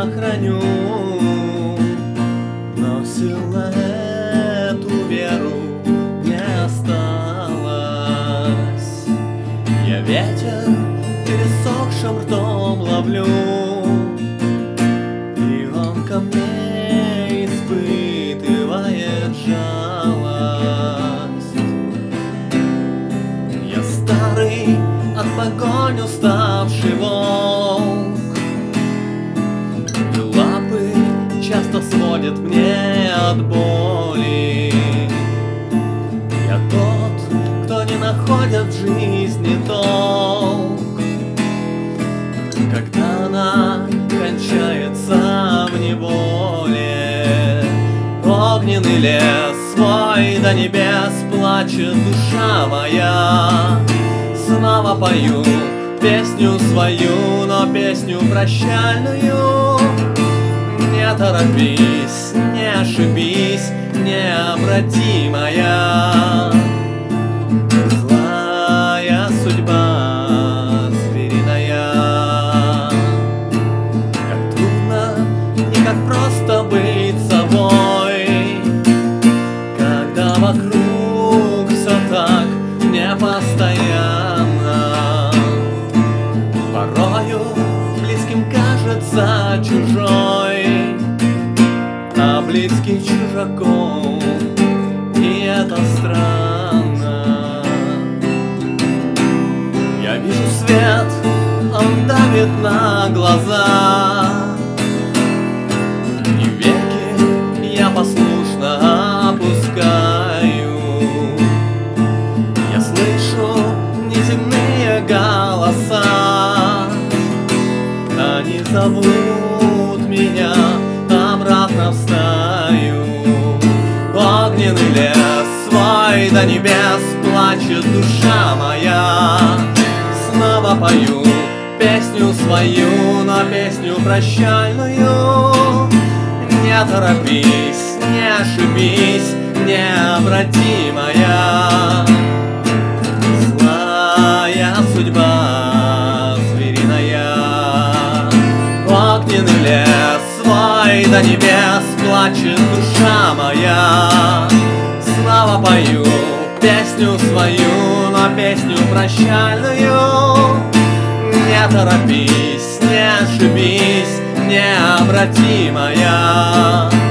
сохраню, но сил на эту веру не осталось. Я ветер пересохшим ртом ловлю, и он ко мне испытывает жалость. Я старый, от погонь уставший волк, и лапы часто сводят мне от боли. Я тот, кто не находит в жизни толк, когда она кончается в неволе. Огненный лес свой до небес плачет душа моя. Снова пою песню свою, но песню прощальную. Не торопись, не ошибись, необратимая. Злая судьба звериная. Как трудно и как просто быть собой, когда вокруг все так непостоянно. Порою близким кажется чужой, а близкий чужаком, и это странно. Я вижу свет, он давит на глаза, и веки я послушно опускаю. Я слышу неземные голоса, они зовут меня обратно в стаю. Огненный лес свой до небес плачет душа моя. Снова пою песню свою, но песню прощальную. Не торопись, не ошибись, необратимая. Злая судьба звериная. Огненный лес свой до небес плачет душа моя. Снова пою песню свою, но песню прощальную. Не торопись, не ошибись, необратимая.